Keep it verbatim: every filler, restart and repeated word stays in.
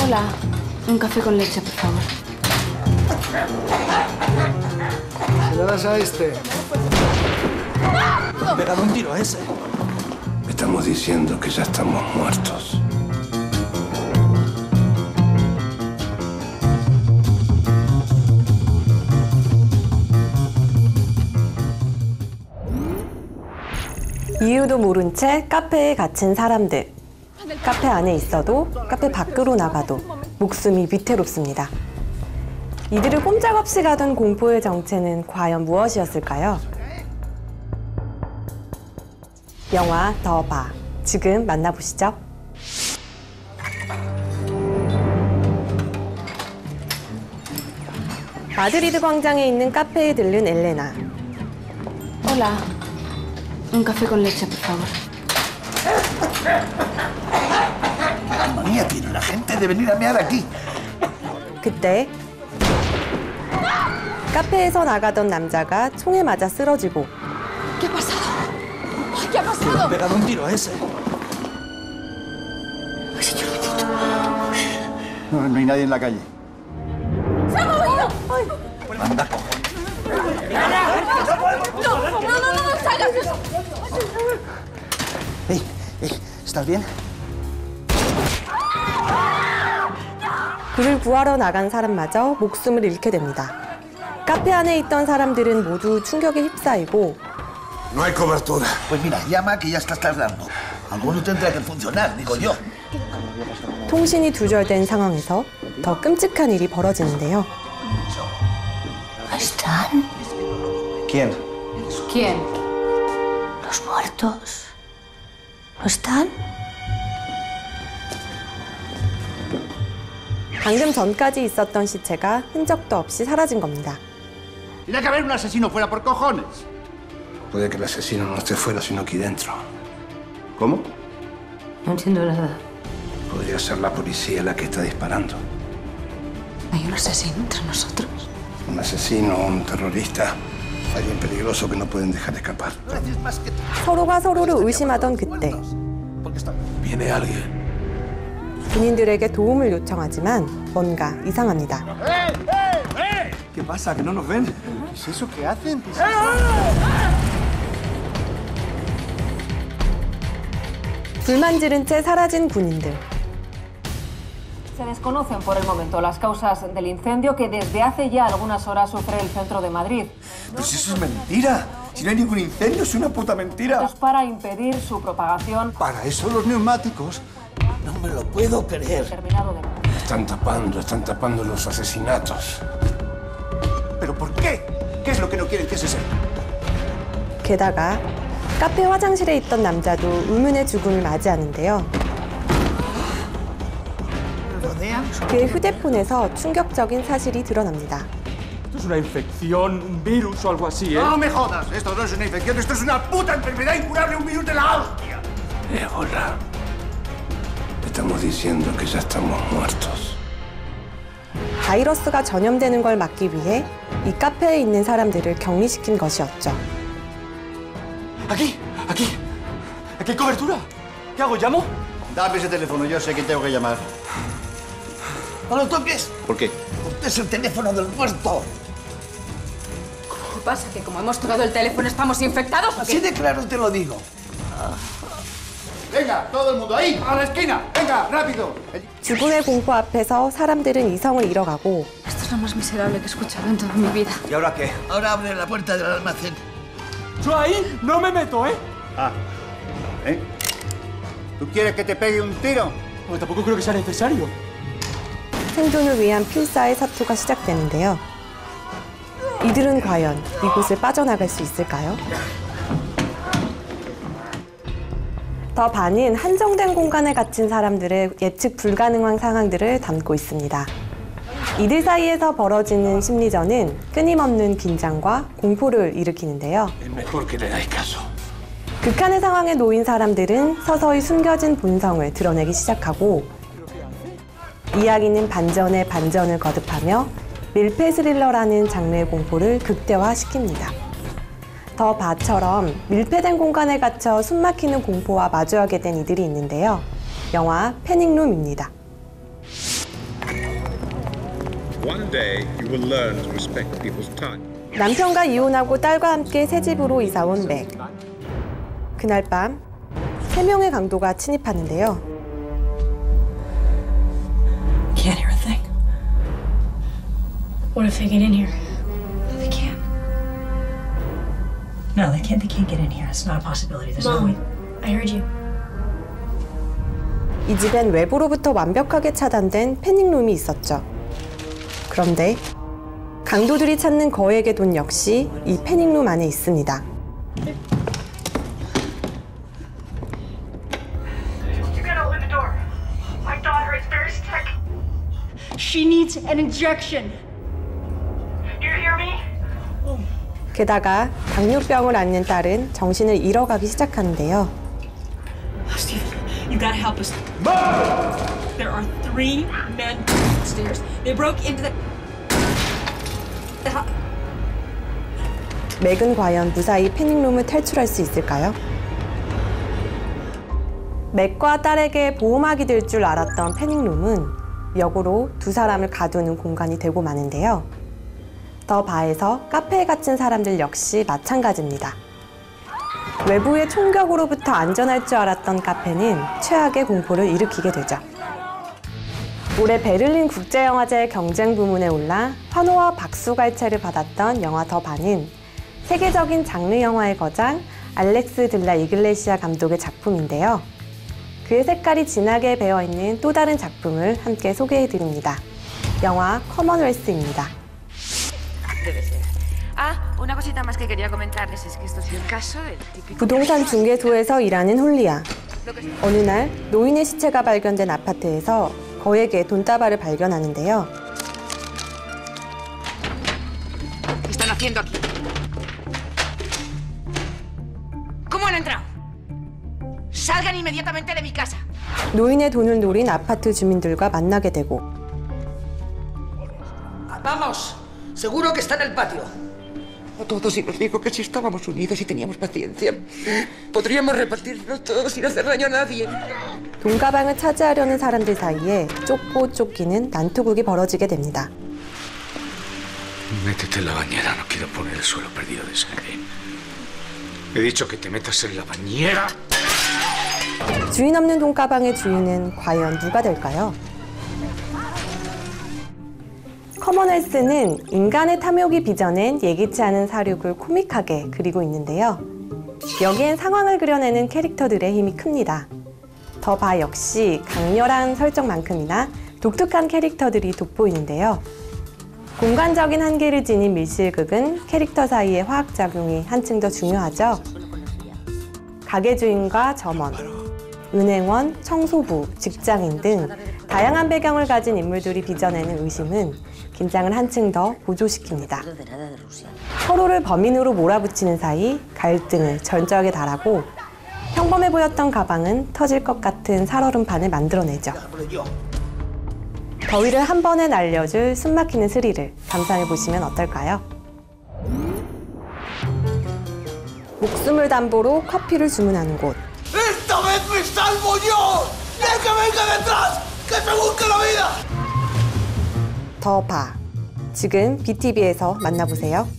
Hola, un café con leche, por favor. Se lo das a este. ¡No! ¡Me he pegado un tiro a ese! Estamos diciendo que ya estamos muertos. 이유도 모른 채 카페에 갇힌 사람들. 카페 안에 있어도 카페 밖으로 나가도 목숨이 위태롭습니다. 이들을 꼼짝없이 가둔 공포의 정체는 과연 무엇이었을까요? 영화 더 봐. 지금 만나보시죠. 마드리드 광장에 있는 카페에 들른 엘레나. Hola, un café con leche, por favor. ¡Qué manía tiene la gente de venir a mear aquí! 그때 카페에서 나가던 남자가 총에 맞아 쓰러지고 ¿Qué ha pasado? ¿Qué ha ¡Me he pasado? pegado un tiro a ese! No, no hay nadie en la calle. ¡Se ha movido! ¡Anda, cojones! ¡No, no, no, no, no salgas! ¡Ey, ey! ¿Estás bien? 그를 구하러 나간 사람마저 목숨을 잃게 됩니다. 카페 안에 있던 사람들은 모두 충격에 휩싸이고 No hay cobertura. Pues mira, llama que ya estás tardando. Alguno tendrá que funcionar, digo yo. 통신이 두절된 상황에서 더 끔찍한 일이 벌어지는데요. ¿No están? ¿Quién? ¿Quién? ¿Los muertos? ¿No están? 방금 전까지 있었던 시체가 흔적도 없이 사라진 겁니다. Tiene que haber un asesino fuera por cojones. Puede que el asesino no esté fuera, sino aquí dentro. ¿Cómo? No entiendo nada. Podría ser la policía la que está disparando. ¿Hay un asesino entre nosotros? Un asesino, un terrorista, alguien peligroso que no pueden dejar escapar. 서로가 서로를 의심하던 그때 Viene alguien. 군인들에게 도움을 요청하지만 뭔가 이상합니다. ¿Qué pasa? ¿Que no nos ven? ¿Qué es eso que hacen? 불만 지른 채 사라진 군인들. Se desconocen por el momento las causas del incendio que desde hace ya algunas horas sufre el centro de Madrid. Pero si eso es mentira. Si no hay ningún incendio, es una puta mentira. Esto es para impedir su propagación. Para eso los neumáticos. No me lo puedo creer. Terminado de... Están tapando, están tapando los asesinatos. ¿Pero por qué? ¿Qué es lo que no quieren que se sepa? 게다가 카페 화장실에 있던 남자도 의문의 죽음을 맞이하는데요. 그의 휴대폰에서 충격적인 사실이 드러납니다. Esto es una infección, un virus o algo así, ¿eh? No me jodas. Esto no es una infección, esto es una puta enfermedad incurable, un virus de la hostia. Ébola. Estamos diciendo que ya estamos muertos. 바이러스가 전염되는 걸 막기 위해 이 카페에 있는 사람들을 격리시킨 것이었죠. Aquí, aquí. Aquí hay cobertura. ¿Qué hago? ¿Llamo? Dame ese teléfono, yo sé que tengo que llamar. ¡No lo toques! ¿Por qué? Porque es el teléfono del muerto. ¿Qué pasa? ¿Que como hemos tocado el teléfono estamos infectados? ¿O Así qué? de claro te lo digo. Venga, todo el mundo ahí, a la esquina. Venga, rápido. 죽음의 공포 앞에서 사람들은 이성을 잃어가고 Esto es lo más miserable que he escuchado en toda mi vida. ¿Y ahora qué? Ahora abre la puerta del almacén. Yo ahí no me meto, ¿eh? Ah, ¿eh? ¿Tú quieres que te pegue un tiro? Pues tampoco creo que sea necesario. 생존을 위한 필사의 사투가 시작되는데요. 이들은 과연 이곳을 빠져나갈 수 있을까요? 더 반은 한정된 공간에 갇힌 사람들의 예측 불가능한 상황들을 담고 있습니다. 이들 사이에서 벌어지는 심리전은 끊임없는 긴장과 공포를 일으키는데요. Es mejor que le dais caso. 극한의 상황에 놓인 사람들은 서서히 숨겨진 본성을 드러내기 시작하고 이야기는 반전에 반전을 거듭하며 밀폐 스릴러라는 장르의 공포를 극대화시킵니다. 더 바처럼 밀폐된 공간에 갇혀 숨막히는 공포와 마주하게 된 이들이 있는데요. 영화 패닉룸입니다. One day you will learn to respect people's time. 남편과 이혼하고 딸과 함께 새 집으로 이사 온 맥. 그날 밤 세 명의 강도가 침입하는데요. Can't hear a thing. What if they get in here? They can't. No, they can't. They can't get in here. It's not a possibility. There's no way. I heard you. 이 집엔 외부로부터 완벽하게 차단된 패닉룸이 있었죠. 그런데 강도들이 찾는 거액의 돈 역시 이 패닉룸 안에 있습니다. She needs an injection. You hear me? 게다가 당뇨병을 앓는 딸은 정신을 잃어가기 시작하는데요. Steve, you gotta help us. Mom! There are three men upstairs. They broke into the. 맥은 과연 무사히 패닉룸을 탈출할 수 있을까요? 맥과 딸에게 보호막이 될 줄 알았던 패닉룸은 역으로 두 사람을 가두는 공간이 되고 마는데요. 더 바에서 카페에 갇힌 사람들 역시 마찬가지입니다. 외부의 총격으로부터 안전할 줄 알았던 카페는 최악의 공포를 일으키게 되죠. 올해 베를린 국제영화제 경쟁 부문에 올라 환호와 박수갈채를 받았던 영화 더 바는 세계적인 장르 영화의 거장 알렉스 들라 이글레시아 감독의 작품인데요. 그의 색깔이 진하게 배어있는 또 다른 작품을 함께 소개해드립니다. 영화 커먼웰스입니다. 부동산 중개소에서 일하는 홀리아. 어느 날 노인의 시체가 발견된 아파트에서 거액의 돈다발을 발견하는데요. 노인의 돈을 노린 아파트 주민들과 만나게 되고 Vamos, seguro que está en el patio. A todos y nos dijo que si estábamos unidos y teníamos paciencia, podríamos repartirnos todos sin hacer daño a nadie. 돈가방을 차지하려는 사람들 사이에 쫓고 쫓기는 난투극이 벌어지게 됩니다. Métete en la bañera, no quiero poner el suelo perdido de sangre. He dicho que te metas en la bañera. 주인 없는 돈가방의 주인은 과연 누가 될까요? 커먼웰스는 인간의 탐욕이 빚어낸 예기치 않은 사륙을 코믹하게 그리고 있는데요. 여기엔 상황을 그려내는 캐릭터들의 힘이 큽니다. 더 바 역시 강렬한 설정만큼이나 독특한 캐릭터들이 돋보이는데요. 공간적인 한계를 지닌 밀실극은 캐릭터 사이의 화학작용이 한층 더 중요하죠. 가게 주인과 점원, 은행원, 청소부, 직장인 등 다양한 배경을 가진 인물들이 빚어내는 의심은 긴장을 한층 더 고조시킵니다. 서로를 범인으로 몰아붙이는 사이 갈등을 절정에 달하고 평범해 보였던 가방은 터질 것 같은 살얼음판을 만들어내죠. 더위를 한 번에 날려줄 숨막히는 스릴을 감상해보시면 어떨까요? 목숨을 담보로 커피를 주문하는 곳. Esta vez me salvo yo. ¡El que venga detrás! ¡Que se busque la vida! 더 바. 지금 비티비에서 만나보세요.